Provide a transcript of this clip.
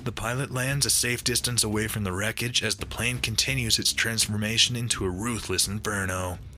The pilot lands a safe distance away from the wreckage as the plane continues its transformation into a ruthless inferno.